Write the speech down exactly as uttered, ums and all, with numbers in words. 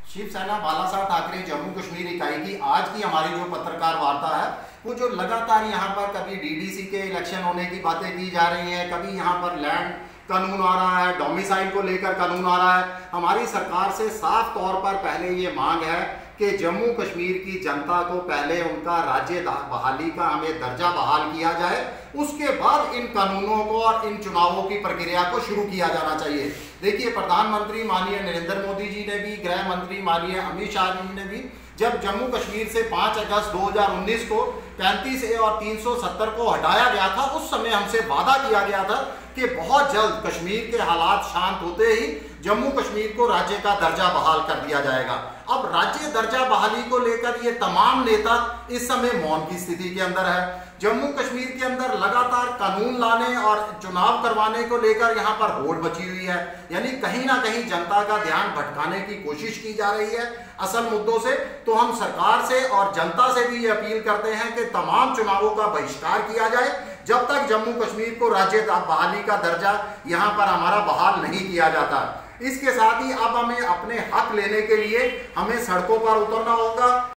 शिवसेना बालासाहब ठाकरे जम्मू कश्मीर इकाई की आज की हमारी जो पत्रकार वार्ता है वो जो लगातार यहाँ पर कभी डीडीसी के इलेक्शन होने की बातें की जा रही हैं, कभी यहाँ पर लैंड कानून आ रहा है, डोमिसाइल को लेकर कानून आ रहा है। हमारी सरकार से साफ तौर पर पहले ये मांग है कि जम्मू कश्मीर की जनता को पहले उनका राज्य बहाली का हमें दर्जा बहाल किया जाए, उसके बाद इन कानूनों को और इन चुनावों की प्रक्रिया को शुरू किया जाना चाहिए। देखिए, प्रधानमंत्री माननीय नरेंद्र मोदी जी ने भी, गृह मंत्री माननीय अमित शाह जी ने भी जब जम्मू कश्मीर से पाँच अगस्त दो हज़ार उन्नीस को पैंतीस ए और तीन सौ सत्तर को हटाया गया था, उस समय हमसे वादा किया गया था कि बहुत जल्द कश्मीर के हालात शांत होते ही जम्मू कश्मीर को राज्य का दर्जा बहाल कर दिया जाएगा। अब राज्य दर्जा बहाली को लेकर ये तमाम नेता इस समय मौन की स्थिति के अंदर है। जम्मू कश्मीर के अंदर लगातार कानून लाने और चुनाव करवाने को लेकर यहाँ पर होड़ मची हुई है, यानी कहीं ना कहीं जनता का ध्यान भटकाने की कोशिश की जा रही है असल मुद्दों से। तो हम सरकार से और जनता से भी ये अपील करते हैं कि तमाम चुनावों का बहिष्कार किया जाए जब तक जम्मू कश्मीर को राज्य बहाली का दर्जा यहाँ पर हमारा बहाल नहीं किया जाता। इसके साथ ही अब हमें अपने हक लेने के लिए हमें सड़कों पर उतरना होगा।